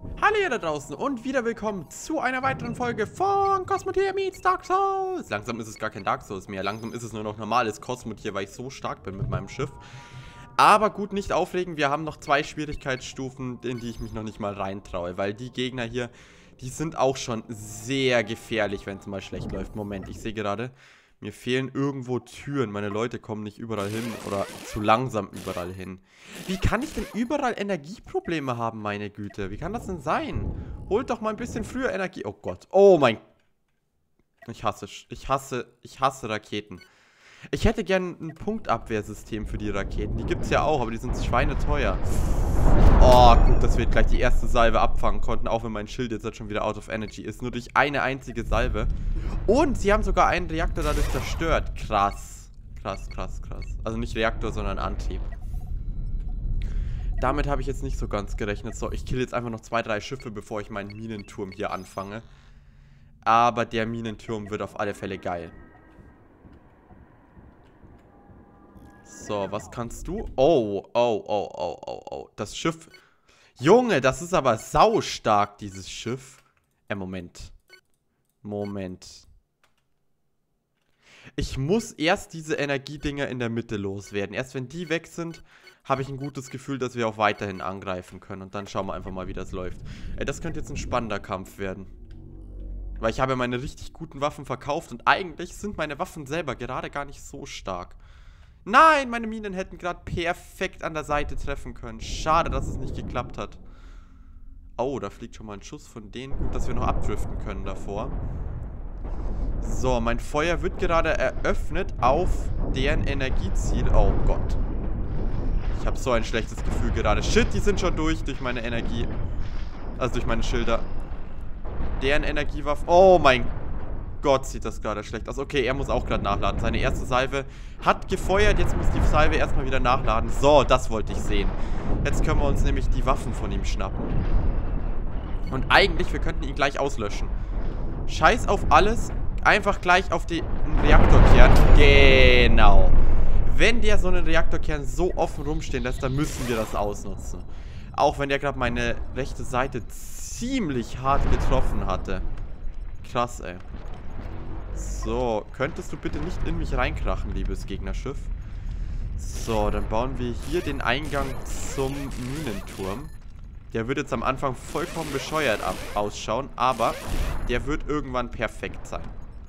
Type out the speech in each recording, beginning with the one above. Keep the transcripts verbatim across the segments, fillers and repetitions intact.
Hallo ihr da draußen und wieder willkommen zu einer weiteren Folge von Cosmotier meets Dark Souls. Langsam ist es gar kein Dark Souls mehr, langsam ist es nur noch normales Cosmotier, weil ich so stark bin mit meinem Schiff. Aber gut, nicht aufregen, wir haben noch zwei Schwierigkeitsstufen, in die ich mich noch nicht mal reintraue, weil die Gegner hier, die sind auch schon sehr gefährlich, wenn es mal schlecht läuft. Moment, ich sehe gerade, mir fehlen irgendwo Türen, meine Leute kommen nicht überall hin oder zu langsam überall hin. Wie kann ich denn überall Energieprobleme haben, meine Güte? Wie kann das denn sein? Holt doch mal ein bisschen früher Energie. Oh Gott, oh mein... Ich hasse, ich hasse, ich hasse Raketen. Ich hätte gern ein Punktabwehrsystem für die Raketen. Die gibt es ja auch, aber die sind schweineteuer. Oh, gut, dass wir gleich die erste Salve abfangen konnten, auch wenn mein Schild jetzt schon wieder out of energy ist. Nur durch eine einzige Salve. Und sie haben sogar einen Reaktor dadurch zerstört. Krass. Krass, krass, krass. Also nicht Reaktor, sondern Antrieb. Damit habe ich jetzt nicht so ganz gerechnet. So, ich kill jetzt einfach noch zwei, drei Schiffe, bevor ich meinen Minenturm hier anfange. Aber der Minenturm wird auf alle Fälle geil. So, was kannst du? Oh, oh, oh, oh, oh, oh. Das Schiff. Junge, das ist aber saustark, dieses Schiff. Äh, Moment. Moment. Ich muss erst diese Energiedinger in der Mitte loswerden. Erst wenn die weg sind, habe ich ein gutes Gefühl, dass wir auch weiterhin angreifen können. Und dann schauen wir einfach mal, wie das läuft. Ey, das könnte jetzt ein spannender Kampf werden. Weil ich habe meine richtig guten Waffen verkauft. Und eigentlich sind meine Waffen selber gerade gar nicht so stark. Nein, meine Minen hätten gerade perfekt an der Seite treffen können. Schade, dass es nicht geklappt hat. Oh, da fliegt schon mal ein Schuss von denen. Gut, dass wir noch abdriften können davor. So, mein Feuer wird gerade eröffnet auf deren Energieziel. Oh Gott. Ich habe so ein schlechtes Gefühl gerade. Shit, die sind schon durch, durch meine Energie. Also durch meine Schilder. Deren Energiewaffen. Oh mein Gott, sieht das gerade schlecht aus. Okay, er muss auch gerade nachladen. Seine erste Salve hat gefeuert. Jetzt muss die Salve erstmal wieder nachladen. So, das wollte ich sehen. Jetzt können wir uns nämlich die Waffen von ihm schnappen. Und eigentlich, wir könnten ihn gleich auslöschen. Scheiß auf alles. Einfach gleich auf den Reaktorkern. Genau. Wenn der so einen Reaktorkern so offen rumstehen lässt, dann müssen wir das ausnutzen. Auch wenn der gerade meine rechte Seite ziemlich hart getroffen hatte. Krass, ey. So, könntest du bitte nicht in mich reinkrachen, liebes Gegnerschiff? So, dann bauen wir hier den Eingang zum Minenturm. Der wird jetzt am Anfang vollkommen bescheuert ab ausschauen, aber der wird irgendwann perfekt sein.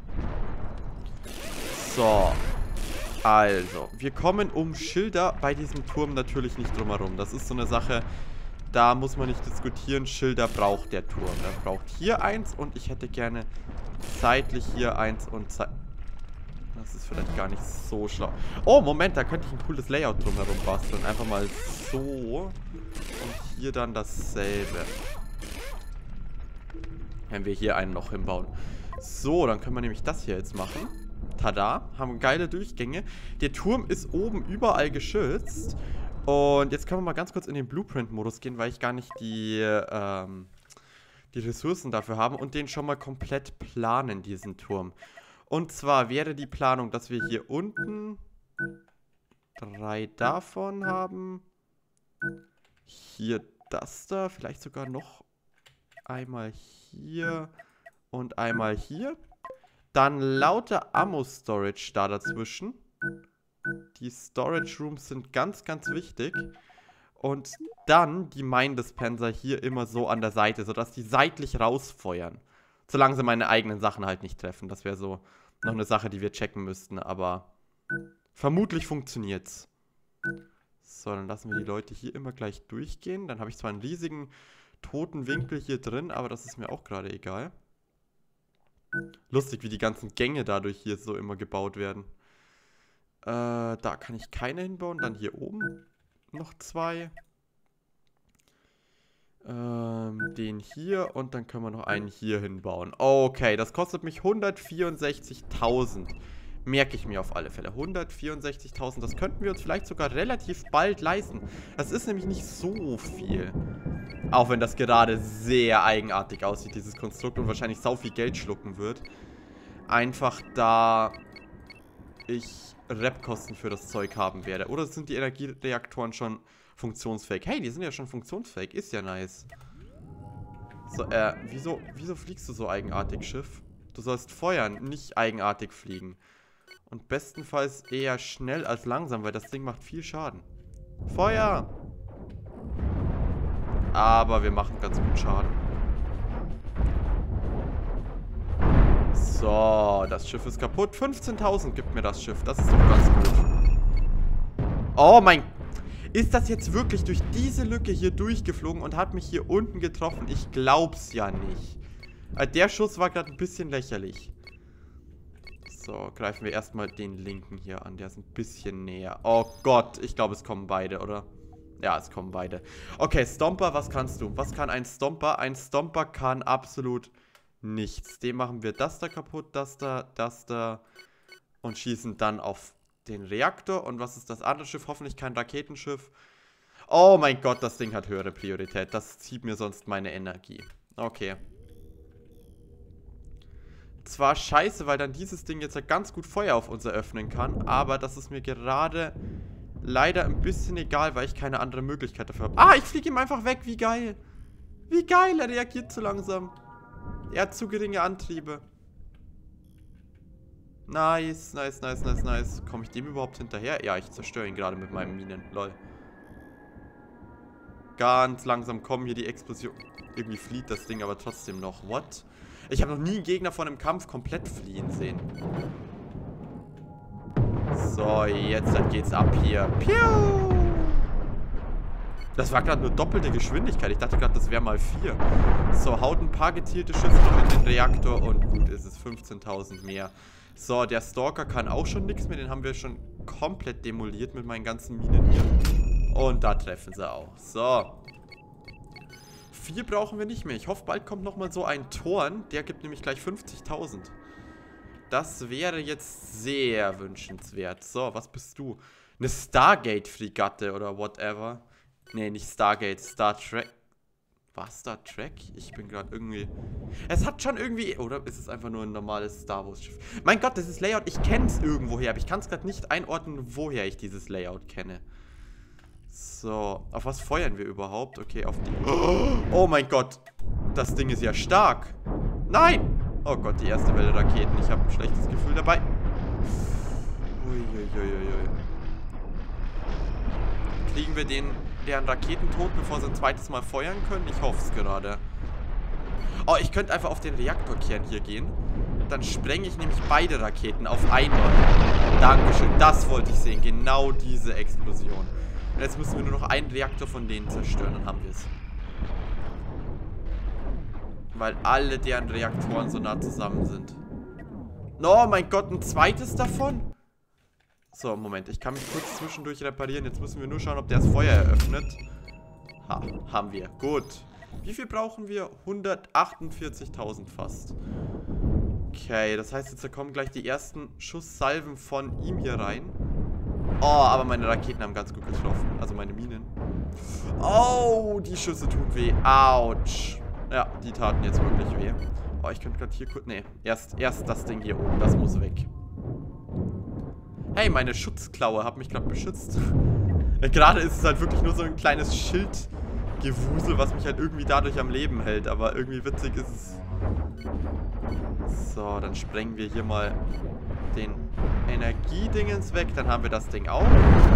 So. Also, wir kommen um Schilder bei diesem Turm natürlich nicht drum herum. Das ist so eine Sache, da muss man nicht diskutieren. Schilder braucht der Turm. Er braucht hier eins und ich hätte gerne seitlich hier eins und seitlich. Das ist vielleicht gar nicht so schlau. Oh, Moment, da könnte ich ein cooles Layout drumherum basteln. Einfach mal so. Und hier dann dasselbe. Wenn wir hier einen noch hinbauen. So, dann können wir nämlich das hier jetzt machen. Tada, haben geile Durchgänge. Der Turm ist oben überall geschützt. Und jetzt können wir mal ganz kurz in den Blueprint-Modus gehen, weil ich gar nicht die, ähm, die Ressourcen dafür habe. Und den schon mal komplett planen, diesen Turm. Und zwar wäre die Planung, dass wir hier unten drei davon haben. Hier das da, vielleicht sogar noch einmal hier und einmal hier. Dann lauter Ammo-Storage da dazwischen. Die Storage Rooms sind ganz, ganz wichtig. Und dann die Mine-Dispenser hier immer so an der Seite, sodass die seitlich rausfeuern. Solange sie meine eigenen Sachen halt nicht treffen. Das wäre so noch eine Sache, die wir checken müssten. Aber vermutlich funktioniert's. So, dann lassen wir die Leute hier immer gleich durchgehen. Dann habe ich zwar einen riesigen toten Winkel hier drin, aber das ist mir auch gerade egal. Lustig, wie die ganzen Gänge dadurch hier so immer gebaut werden. Äh, da kann ich keine hinbauen. Dann hier oben noch zwei. Ähm, den hier und dann können wir noch einen hier hinbauen. Okay, das kostet mich hundertvierundsechzigtausend. Merke ich mir auf alle Fälle. hundertvierundsechzigtausend, das könnten wir uns vielleicht sogar relativ bald leisten. Das ist nämlich nicht so viel. Auch wenn das gerade sehr eigenartig aussieht, dieses Konstrukt, und wahrscheinlich sau viel Geld schlucken wird. Einfach da ich Repkosten für das Zeug haben werde. Oder sind die Energiereaktoren schon funktionsfähig? Hey, die sind ja schon funktionsfähig. Ist ja nice. So, äh, wieso, wieso fliegst du so eigenartig, Schiff? Du sollst feuern, nicht eigenartig fliegen. Und bestenfalls eher schnell als langsam, weil das Ding macht viel Schaden. Feuer! Aber wir machen ganz gut Schaden. So, das Schiff ist kaputt. fünfzehntausend gibt mir das Schiff. Das ist doch ganz gut. Oh mein... Ist das jetzt wirklich durch diese Lücke hier durchgeflogen und hat mich hier unten getroffen? Ich glaub's ja nicht. Der Schuss war gerade ein bisschen lächerlich. So, greifen wir erstmal den linken hier an. Der ist ein bisschen näher. Oh Gott, ich glaube, es kommen beide, oder? Ja, es kommen beide. Okay, Stomper, was kannst du? Was kann ein Stomper? Ein Stomper kann absolut nichts. Dem machen wir das da kaputt, das da, das da. Und schießen dann auf den Reaktor. Und was ist das andere Schiff? Hoffentlich kein Raketenschiff. Oh mein Gott, das Ding hat höhere Priorität. Das zieht mir sonst meine Energie. Okay. Zwar scheiße, weil dann dieses Ding jetzt ja ganz gut Feuer auf uns eröffnen kann. Aber das ist mir gerade leider ein bisschen egal, weil ich keine andere Möglichkeit dafür habe. Ah, ich fliege ihm einfach weg. Wie geil. Wie geil, er reagiert zu langsam. Er hat zu geringe Antriebe. Nice, nice, nice, nice, nice. Komme ich dem überhaupt hinterher? Ja, ich zerstöre ihn gerade mit meinen Minen. Lol. Ganz langsam kommen hier die Explosionen. Irgendwie flieht das Ding aber trotzdem noch. What? Ich habe noch nie einen Gegner von einem Kampf komplett fliehen sehen. So, jetzt dann geht's ab hier. Piu! Das war gerade nur doppelte Geschwindigkeit. Ich dachte gerade, das wäre mal vier. So, haut ein paar gezielte Schüsse noch in den Reaktor und gut ist es. fünfzehntausend mehr. So, der Stalker kann auch schon nichts mehr. Den haben wir schon komplett demoliert mit meinen ganzen Minen hier. Und da treffen sie auch. So. Vier brauchen wir nicht mehr. Ich hoffe, bald kommt nochmal so ein Torn. Der gibt nämlich gleich fünfzigtausend. Das wäre jetzt sehr wünschenswert. So, was bist du? Eine Stargate-Fregatte oder whatever. Nee, nicht Stargate, Star Trek. War Star Trek? Ich bin gerade irgendwie... Es hat schon irgendwie... Oder ist es einfach nur ein normales Star Wars-Schiff? Mein Gott, dieses Layout, ich kenne es irgendwoher, aber ich kann es gerade nicht einordnen, woher ich dieses Layout kenne. So, auf was feuern wir überhaupt? Okay, auf die... Oh mein Gott, das Ding ist ja stark. Nein! Oh Gott, die erste Welle Raketen. Ich habe ein schlechtes Gefühl dabei. Uiuiuiui. Kriegen wir den... deren Raketen tot, bevor sie ein zweites Mal feuern können? Ich hoffe es gerade. Oh, ich könnte einfach auf den Reaktorkern hier gehen. Dann sprenge ich nämlich beide Raketen auf einmal. Dankeschön, das wollte ich sehen. Genau diese Explosion. Und jetzt müssen wir nur noch einen Reaktor von denen zerstören, dann haben wir es. Weil alle deren Reaktoren so nah zusammen sind. Oh mein Gott, ein zweites davon? So, Moment, ich kann mich kurz zwischendurch reparieren. Jetzt müssen wir nur schauen, ob der das Feuer eröffnet. Ha, haben wir. Gut. Wie viel brauchen wir? hundertachtundvierzigtausend fast. Okay, das heißt, jetzt kommen gleich die ersten Schusssalven von ihm hier rein. Oh, aber meine Raketen haben ganz gut getroffen. Also meine Minen. Oh, die Schüsse tun weh. Autsch. Ja, die taten jetzt wirklich weh. Oh, ich könnte gerade hier kurz... Nee, erst, erst das Ding hier oben. Das muss weg. Hey, meine Schutzklaue hat mich gerade beschützt. Ja, gerade ist es halt wirklich nur so ein kleines Schildgewusel, was mich halt irgendwie dadurch am Leben hält. Aber irgendwie witzig ist es. So, dann sprengen wir hier mal den Energiedingens weg. Dann haben wir das Ding auch.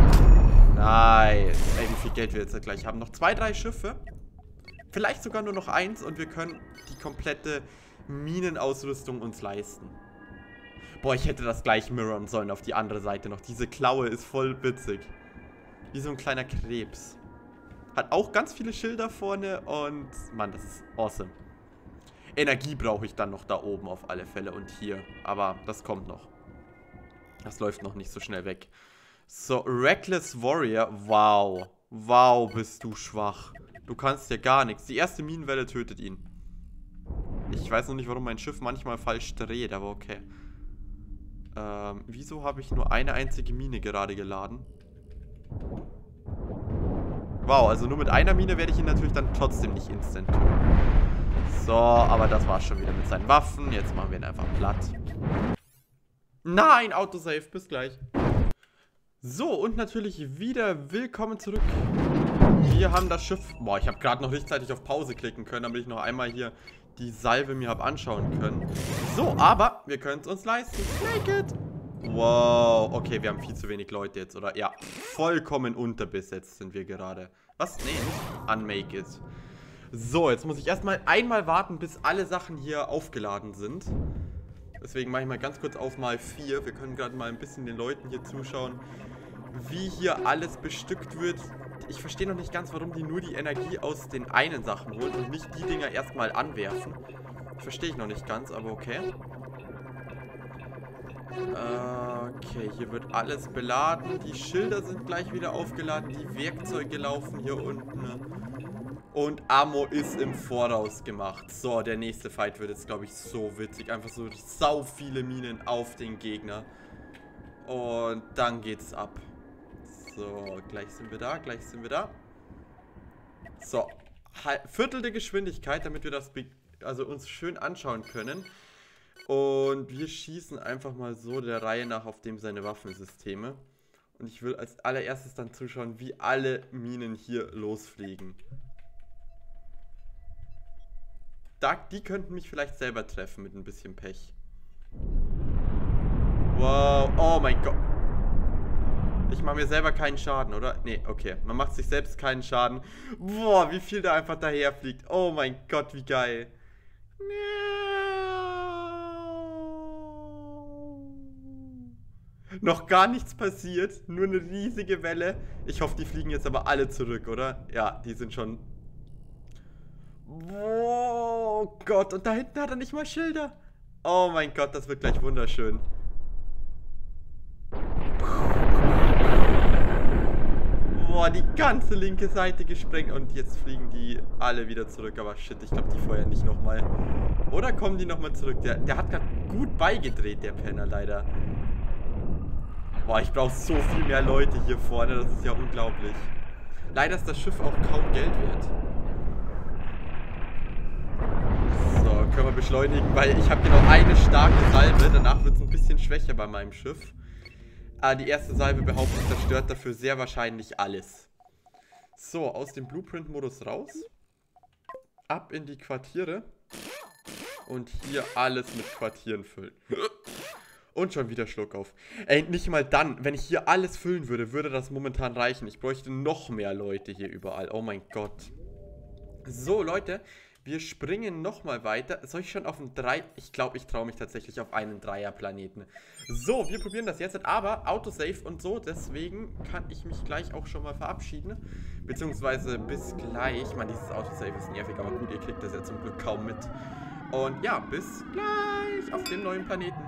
Nice. Ey, wie viel Geld wir jetzt gleich haben. Noch zwei, drei Schiffe. Vielleicht sogar nur noch eins und wir können die komplette Minenausrüstung uns leisten. Boah, ich hätte das gleich mirrorn sollen auf die andere Seite noch. Diese Klaue ist voll witzig. Wie so ein kleiner Krebs. Hat auch ganz viele Schilder vorne und... Mann, das ist awesome. Energie brauche ich dann noch da oben auf alle Fälle und hier. Aber das kommt noch. Das läuft noch nicht so schnell weg. So, Reckless Warrior. Wow. Wow, bist du schwach. Du kannst ja gar nichts. Die erste Minenwelle tötet ihn. Ich weiß noch nicht, warum mein Schiff manchmal falsch dreht, aber okay. Ähm, wieso habe ich nur eine einzige Mine gerade geladen? Wow, also nur mit einer Mine werde ich ihn natürlich dann trotzdem nicht instant töten. So, aber das war's schon wieder mit seinen Waffen. Jetzt machen wir ihn einfach platt. Nein, Autosave, bis gleich. So, und natürlich wieder willkommen zurück Wir haben das Schiff... Boah, ich habe gerade noch rechtzeitig auf Pause klicken können, damit ich noch einmal hier die Salve mir habe anschauen können. So, aber wir können es uns leisten. Make it! Wow, okay, wir haben viel zu wenig Leute jetzt, oder? Ja, vollkommen unterbesetzt sind wir gerade. Was? Nee, nicht unmake it. So, jetzt muss ich erstmal einmal warten, bis alle Sachen hier aufgeladen sind. Deswegen mache ich mal ganz kurz auf mal vier. Wir können gerade mal ein bisschen den Leuten hier zuschauen, wie hier alles bestückt wird. Ich verstehe noch nicht ganz, warum die nur die Energie aus den einen Sachen holen und nicht die Dinger erstmal anwerfen. Verstehe ich noch nicht ganz, aber okay. Okay, hier wird alles beladen. Die Schilder sind gleich wieder aufgeladen. Die Werkzeuge laufen hier unten. Und Ammo ist im Voraus gemacht. So, der nächste Fight wird jetzt, glaube ich, so witzig. Einfach so sau viele Minen auf den Gegner. Und dann geht's ab. So, gleich sind wir da, gleich sind wir da. So, Viertel der Geschwindigkeit, damit wir das also uns schön anschauen können. Und wir schießen einfach mal so der Reihe nach auf dem seine Waffensysteme. Und ich will als allererstes dann zuschauen, wie alle Minen hier losfliegen. Da, die könnten mich vielleicht selber treffen mit ein bisschen Pech. Wow, oh mein Gott. Ich mache mir selber keinen Schaden, oder? Nee, okay. Man macht sich selbst keinen Schaden. Boah, wie viel da einfach daher fliegt. Oh mein Gott, wie geil. Noch gar nichts passiert. Nur eine riesige Welle. Ich hoffe, die fliegen jetzt aber alle zurück, oder? Ja, die sind schon... Oh Gott, und da hinten hat er nicht mal Schilder. Oh mein Gott, das wird gleich wunderschön. Boah, die ganze linke Seite gesprengt. Und jetzt fliegen die alle wieder zurück. Aber shit, ich glaube, die feuern nicht nochmal. Oder kommen die nochmal zurück? Der, der hat gerade gut beigedreht, der Penner, leider. Boah, ich brauche so viel mehr Leute hier vorne. Das ist ja unglaublich. Leider ist das Schiff auch kaum Geld wert. So, können wir beschleunigen, weil ich habe genau eine starke Salve. Danach wird es ein bisschen schwächer bei meinem Schiff. Ah, die erste Salve, behaupte ich, zerstört dafür sehr wahrscheinlich alles. So, aus dem Blueprint-Modus raus. Ab in die Quartiere. Und hier alles mit Quartieren füllen. Und schon wieder Schluck auf. Ey, nicht mal dann, wenn ich hier alles füllen würde, würde das momentan reichen. Ich bräuchte noch mehr Leute hier überall. Oh mein Gott. So, Leute, wir springen nochmal weiter. Soll ich schon auf einen drei... Ich glaube, ich traue mich tatsächlich auf einen Dreier-Planeten. So, wir probieren das jetzt. Aber Autosave und so, deswegen kann ich mich gleich auch schon mal verabschieden. Beziehungsweise bis gleich. Ich meine, dieses Autosave ist nervig, aber gut, ihr kriegt das ja zum Glück kaum mit. Und ja, bis gleich auf dem neuen Planeten.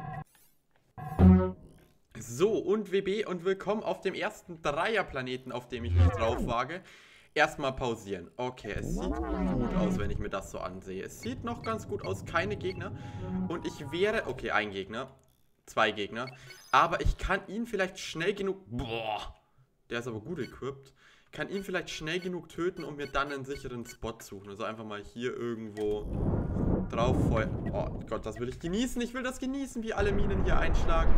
So, und W B und willkommen auf dem ersten Dreier-Planeten, auf dem ich mich drauf wage. Erstmal pausieren. Okay, es sieht gut aus, wenn ich mir das so ansehe. Es sieht noch ganz gut aus, keine Gegner. Und ich wäre... Okay, ein Gegner. Zwei Gegner. Aber ich kann ihn vielleicht schnell genug... Boah, der ist aber gut equipped. Kann ihn vielleicht schnell genug töten und mir dann einen sicheren Spot suchen. Also einfach mal hier irgendwo drauf feuern. Oh Gott, das will ich genießen. Ich will das genießen, wie alle Minen hier einschlagen.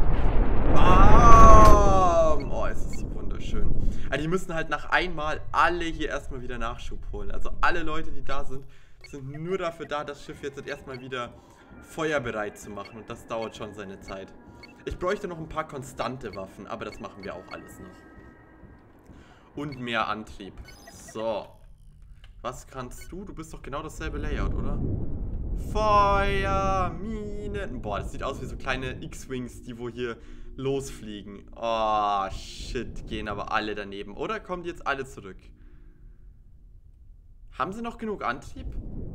Bam! Oh, es ist so wunderschön. Also die müssen halt nach einmal alle hier erstmal wieder Nachschub holen. Also alle Leute, die da sind, sind nur dafür da, das Schiff jetzt erstmal wieder feuerbereit zu machen. Und das dauert schon seine Zeit. Ich bräuchte noch ein paar konstante Waffen, aber das machen wir auch alles noch. Und mehr Antrieb. So. Was kannst du? Du bist doch genau dasselbe Layout, oder? Feuer, Minen. Boah, das sieht aus wie so kleine X-Wings, die wo hier losfliegen. Oh, shit. Gehen aber alle daneben. Oder kommen die jetzt alle zurück? Haben sie noch genug Antrieb?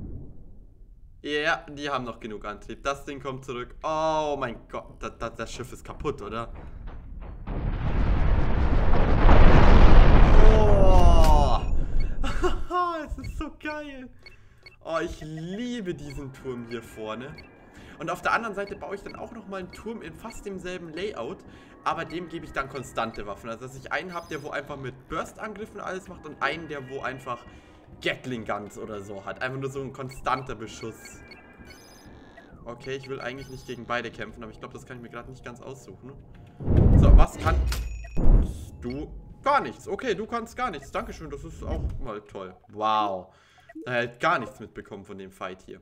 Ja, die haben noch genug Antrieb. Das Ding kommt zurück. Oh mein Gott. Das, das, das Schiff ist kaputt, oder? Oh. Es ist so geil. Oh, ich liebe diesen Turm hier vorne. Und auf der anderen Seite baue ich dann auch nochmal einen Turm in fast demselben Layout. Aber dem gebe ich dann konstante Waffen. Also dass ich einen habe, der wo einfach mit Burst-Angriffen alles macht. Und einen, der wo einfach Gatling Guns oder so hat. Einfach nur so ein konstanter Beschuss. Okay, ich will eigentlich nicht gegen beide kämpfen. Aber ich glaube, das kann ich mir gerade nicht ganz aussuchen. So, was kannst du? Gar nichts. Okay, du kannst gar nichts. Dankeschön, das ist auch mal toll. Wow. Er hat gar nichts mitbekommen von dem Fight hier.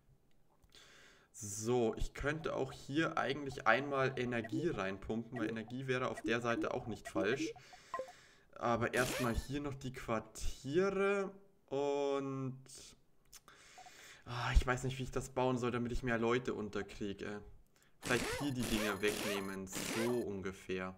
So, ich könnte auch hier eigentlich einmal Energie reinpumpen, weil Energie wäre auf der Seite auch nicht falsch. Aber erstmal hier noch die Quartiere und... Ah, ich weiß nicht, wie ich das bauen soll, damit ich mehr Leute unterkriege. Vielleicht hier die Dinger wegnehmen, so ungefähr.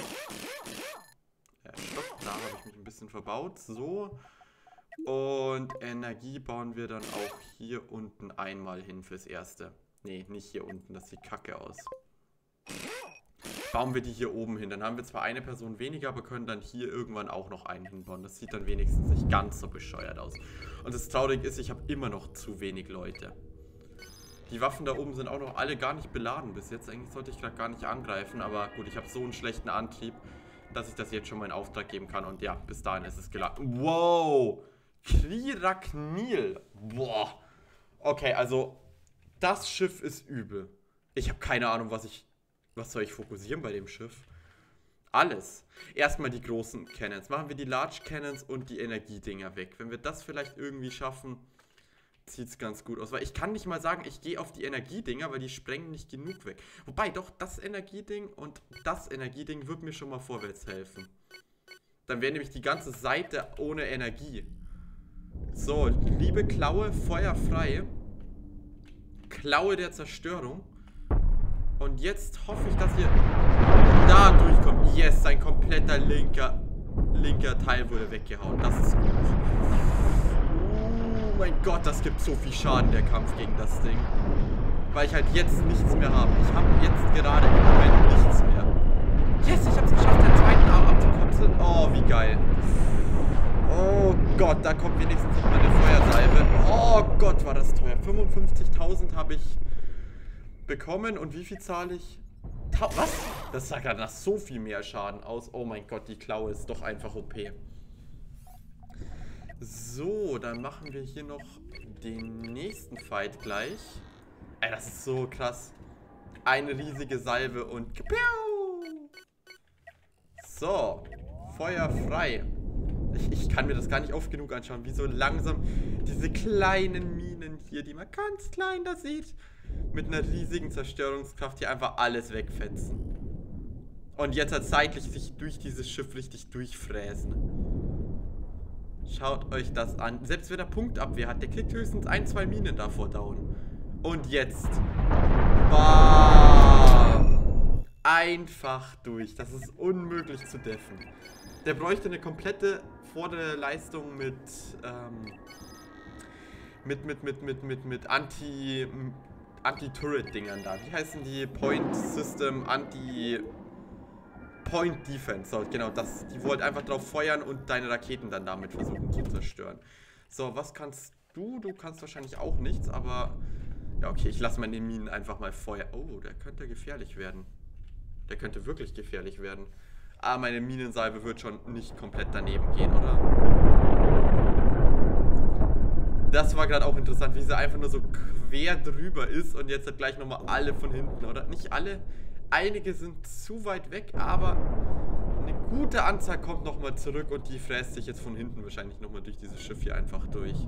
Ja, stopp, da habe ich mich ein bisschen verbaut, so. Und Energie bauen wir dann auch hier unten einmal hin fürs Erste. Nee, nicht hier unten, das sieht kacke aus. Bauen wir die hier oben hin. Dann haben wir zwar eine Person weniger, aber können dann hier irgendwann auch noch einen hinbauen. Das sieht dann wenigstens nicht ganz so bescheuert aus. Und das Traurige ist, ich habe immer noch zu wenig Leute. Die Waffen da oben sind auch noch alle gar nicht beladen bis jetzt. Eigentlich sollte ich gerade gar nicht angreifen, aber gut, ich habe so einen schlechten Antrieb, dass ich das jetzt schon mal in Auftrag geben kann. Und ja, bis dahin ist es geladen. Wow! Kiraknil. Boah. Okay, also das Schiff ist übel. Ich habe keine Ahnung, was ich... Was soll ich fokussieren bei dem Schiff? Alles. Erstmal die großen Cannons. Machen wir die Large Cannons und die Energiedinger weg. Wenn wir das vielleicht irgendwie schaffen, sieht es ganz gut aus. Weil ich kann nicht mal sagen, ich gehe auf die Energiedinger, weil die sprengen nicht genug weg. Wobei, doch, das Energieding und das Energieding wird mir schon mal vorwärts helfen. Dann wäre nämlich die ganze Seite ohne Energie. So, liebe Klaue, Feuer frei. Klaue der Zerstörung. Und jetzt hoffe ich, dass ihr da durchkommt. Yes, sein kompletter linker, linker Teil wurde weggehauen. Das ist gut. Oh mein Gott, das gibt so viel Schaden, der Kampf gegen das Ding. Weil ich halt jetzt nichts mehr habe. Ich habe jetzt gerade im Moment nichts mehr. Yes, ich habe es geschafft, den zweiten Arm abzukapseln. Oh, wie geil. Oh Gott, da kommt wenigstens noch mal eine Feuersalve. Oh Gott, war das teuer. fünfundfünfzigtausend habe ich bekommen. Und wie viel zahle ich? Ta Was? Das sah gerade nach so viel mehr Schaden aus. Oh mein Gott, die Klaue ist doch einfach O P. So, dann machen wir hier noch den nächsten Fight gleich. Ey, das ist so krass. Eine riesige Salve und... So, Feuer frei. Ich, ich kann mir das gar nicht oft genug anschauen, wie so langsam diese kleinen Minen hier, die man ganz klein da sieht, mit einer riesigen Zerstörungskraft hier einfach alles wegfetzen. Und jetzt halt zeitlich sich durch dieses Schiff richtig durchfräsen. Schaut euch das an. Selbst wenn er Punktabwehr hat, der kriegt höchstens ein, zwei Minen davor down. Und jetzt. Bam! Einfach durch. Das ist unmöglich zu deffen. Der bräuchte eine komplette vordere Leistung mit, ähm, mit, mit, mit, mit, mit, mit Anti, Anti-Turret-Dingern da. Wie heißen die? Point System, Anti... Point Defense, so, genau, das, die wollt einfach drauf feuern und deine Raketen dann damit versuchen zu zerstören. So, was kannst du? Du kannst wahrscheinlich auch nichts, aber... Ja, okay, ich lasse meine Minen einfach mal feuern. Oh, der könnte gefährlich werden. Der könnte wirklich gefährlich werden. Ah, meine Minensalbe wird schon nicht komplett daneben gehen, oder? Das war gerade auch interessant, wie sie einfach nur so quer drüber ist und jetzt hat gleich nochmal alle von hinten, oder? Nicht alle... Einige sind zu weit weg, aber eine gute Anzahl kommt nochmal zurück und die fräst sich jetzt von hinten wahrscheinlich nochmal durch dieses Schiff hier einfach durch.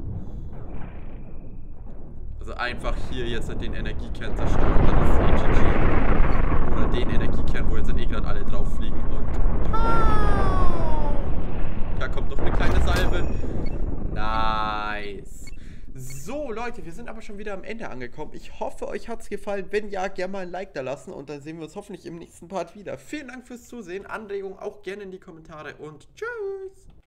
Also einfach hier jetzt den Energiekern zerstören und dann ist es G G. Oder den Energiekern, wo jetzt eh gerade alle drauf fliegen und... Da kommt noch eine kleine Salve. Nice. So, Leute, wir sind aber schon wieder am Ende angekommen. Ich hoffe, euch hat es gefallen. Wenn ja, gerne mal ein Like da lassen und dann sehen wir uns hoffentlich im nächsten Part wieder. Vielen Dank fürs Zusehen. Anregungen auch gerne in die Kommentare und tschüss.